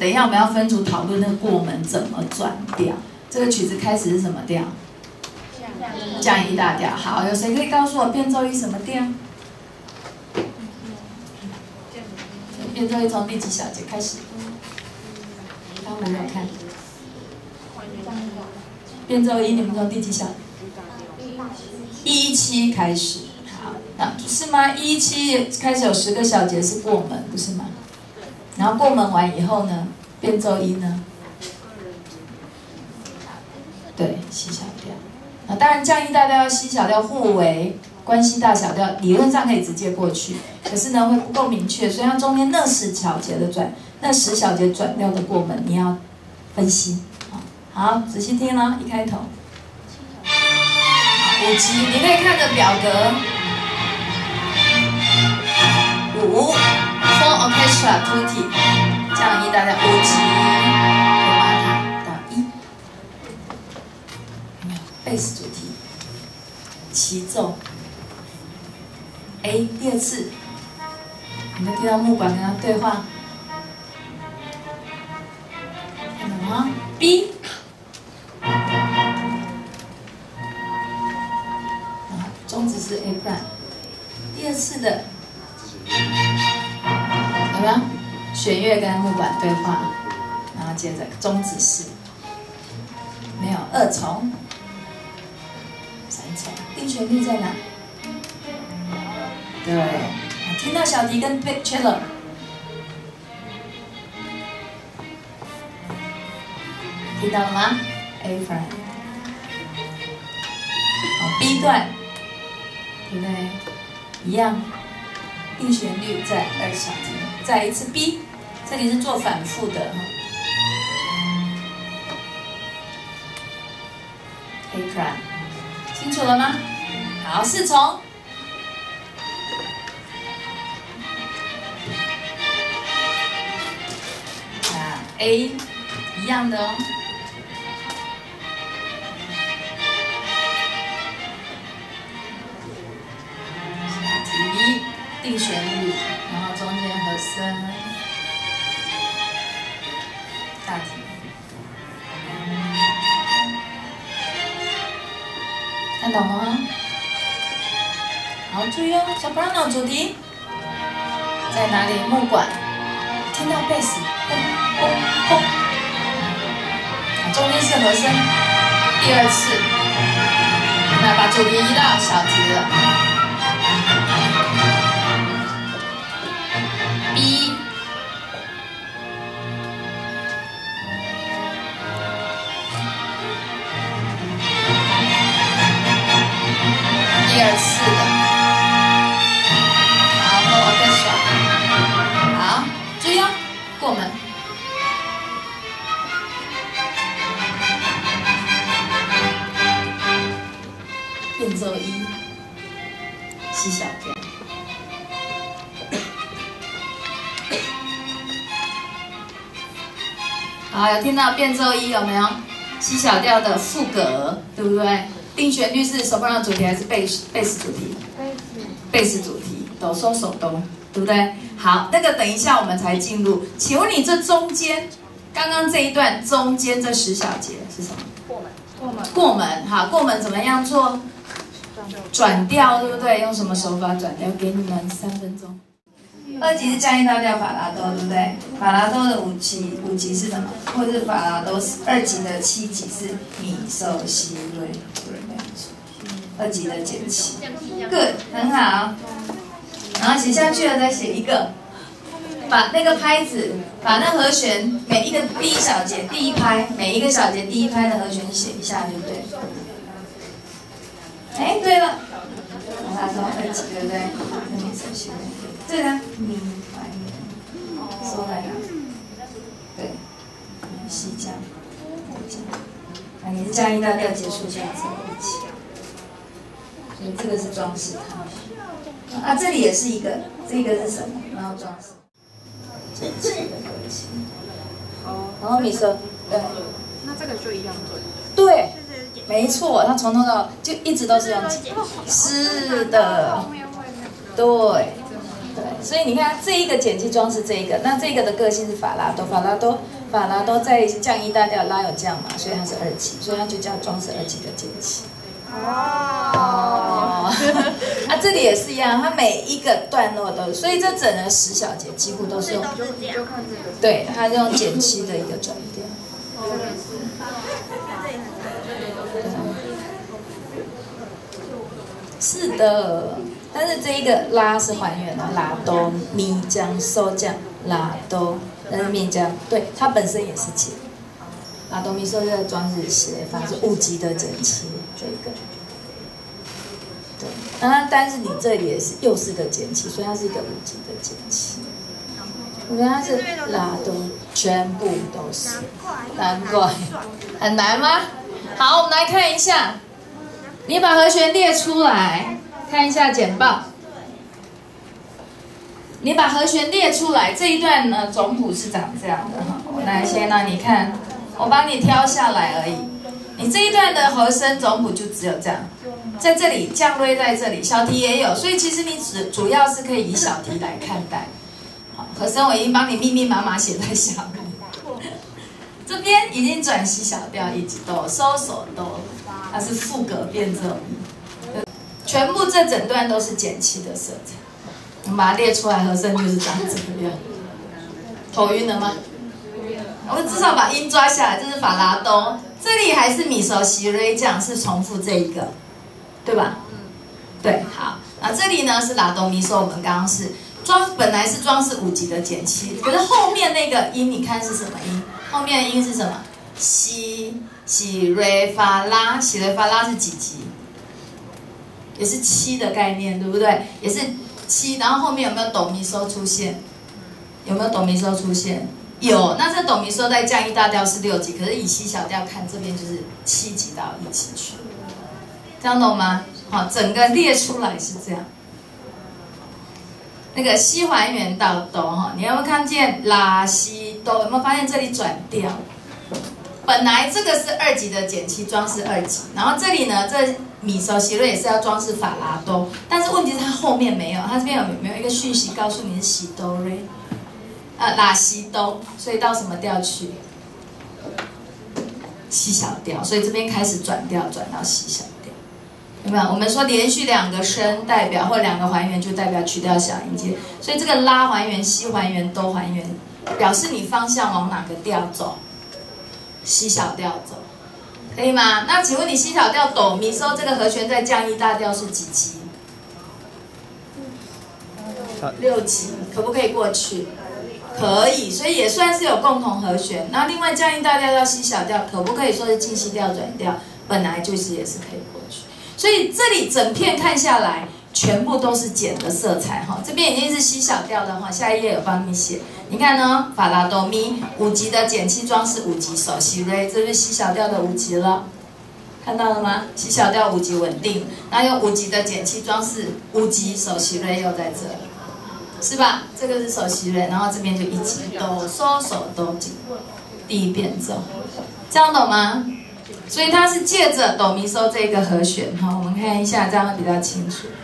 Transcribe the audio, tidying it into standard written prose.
等一下我们要分组讨论那个过门怎么转调。这个曲子开始是什么调？降E大调。好，有谁可以告诉我变奏一什么调？变奏一从第几小节开始？刚刚没有看。变奏一你们从第几小？117开始。好，那是吗？117开始有10个小节是过门，不是吗？然后过门完以后呢，变奏一呢？对，C小调。啊，当然降E大调、C小调互为关系大小调，理论上可以直接过去，可是呢会不够明确，所以它中间那10小节的转调的过门，你要分析。好，仔细听了，一开头。5级，你可以看着表格。5 ，Full Orchestra Tutti， 降E大调5级，罗马塔到1。有没有？贝斯主题，齐奏。A 第2次，你们听到木管跟他对话，看到吗 ？B。中指是 A flat， 第2次的有没有？弦乐跟木管对话，然后接着中指是没有2重、3重，定旋律在哪？对，听到小提跟 cello， 听到了吗 ？A flat， B 段。对不对？一样，定旋律在2小节，再一次 B， 这里是做反复的哈。A flat， 清楚了吗？好，4重。啊 ，A 一样的哦。定旋律，然后中间和声，大题，看懂了吗？好，注意哦 ，soprano 主题在哪里？木管，听到贝斯，轰轰轰，中间是和声，第2次，那把主题移到小节了。B， 第2次的，好 ，Full Orchestra， 好，注意哦，过门。变奏1 ，C 小调。好，有听到变奏1有没有 ？C 小调的副歌，对不对？定旋律是soprano主题还是贝斯主题？贝斯主题，哆嗦手哆，对不对？好，那个等一下我们才进入。请问你这中间，刚刚这一段中间这10小节是什么？过门，好，过门怎么样做？转调，对不对？用什么手法转调？给你们3分钟。2级是降E大调法拉多，对不对？法拉多的5级是什么？或者是法拉多2级的7级是米受西瑞，对，没错。2级的减7 ，good， 很好。然后写下去了，再写一个，把那个拍子，把那和弦每一个第1小节第1拍，每一个小节第1拍的和弦写一下，对不对？哎，对了，法拉多2级，对不对？米受西瑞。这个咪来收来了，对，西降，你是降E大调结束这样子一起，所以这个是装饰它。啊，这里也是一个，这个是什么？然后装饰，整齐的和弦。然后米色，对。 那这个就一样对。 对，没错，它从头到就一直都是这样子。是的，对。对，所以你看这一个剪辑装饰这一个，那这个的个性是法拉多，法拉多法拉多在降一大调，拉有降嘛，所以它是二级，所以它就叫装饰二级的节气。哦，啊，这里也是一样，它每一个段落都，所以这整个10小节几乎都是用，对，它是用减七的一个转调。是的，但是这一个拉是还原的，拉哆咪降嗦降拉哆，但是咪降，对，它本身也是减。拉哆咪嗦这个装饰写法是5级的减七，这个。对，但是你这里也是又是个减七，所以它是一个5级的减七。我觉得它是拉哆，全部都是，难怪，很难吗？好，我们来看一下，你把和弦列出来，看一下简报。你把和弦列出来，这一段呢总谱是长这样的哈。我来先让你看，我帮你挑下来而已。你这一段的和声总谱就只有这样，在这里降瑞在这里，小提也有，所以其实你主要是可以以小提来看待。好，和声我已经帮你密密麻麻写在下面。这边已经转西小调一级哆嗦嗦哆，它是副格变奏，全部这整段都是减七的色彩。我们把它列出来，和声就是长这个样。头晕了吗？我们至少把音抓下来，这是法拉哆，这里还是米索西瑞降，是重复这一个，对吧？对，好，那这里呢是拉哆咪嗦，我们刚刚是本来是装饰5级的减七，可是后面那个音你看是什么音？后面的音是什么？西瑞法拉，西瑞法拉是几级？也是7的概念，对不对？也是7，然后后面有没有哆咪嗦出现？有没有哆咪嗦出现？有，那这哆咪嗦在降一大调是6级，可是以西小调看，这边就是7级到1级去，这样懂吗？好，整个列出来是这样。那个西还原到哆哈，你有没有看见拉西哆？有没有发现这里转调？本来这个是2级的减七，装饰2级，然后这里呢，这米索西瑞也是要装饰法拉哆，但是问题是它后面没有，它这边有没有一个讯息告诉你是西哆瑞？拉西哆，所以到什么调去？西小调，所以这边开始转调，转到西小调，有没有？我们说连续2个声代表或2个还原就代表曲调小音阶，所以这个拉还原、西还原、哆还原，表示你方向往哪个调走？西小调走，可以吗？那请问你西小调哆咪嗦这个和弦在降一大调是几级？6级，可不可以过去？可以，所以也算是有共同和弦。那另外降一大调到西小调，可不可以说是进西调转调？本来就是也是可以过去。所以这里整片看下来，全部都是减的色彩哈。这边已经是西小调的话，下一页有帮你写。你看呢，法拉哆咪5级的减七装饰5级手西瑞，这是西小调的5级了，看到了吗？西小调5级稳定，然后用5级的减七装饰5级手西瑞又在这里。是吧？这个是手西瑞，然后这边就1级哆嗦嗦哆级，第一变奏，这样懂吗？所以它是借着哆咪嗦这个和弦哈，我们看一下，这样会比较清楚。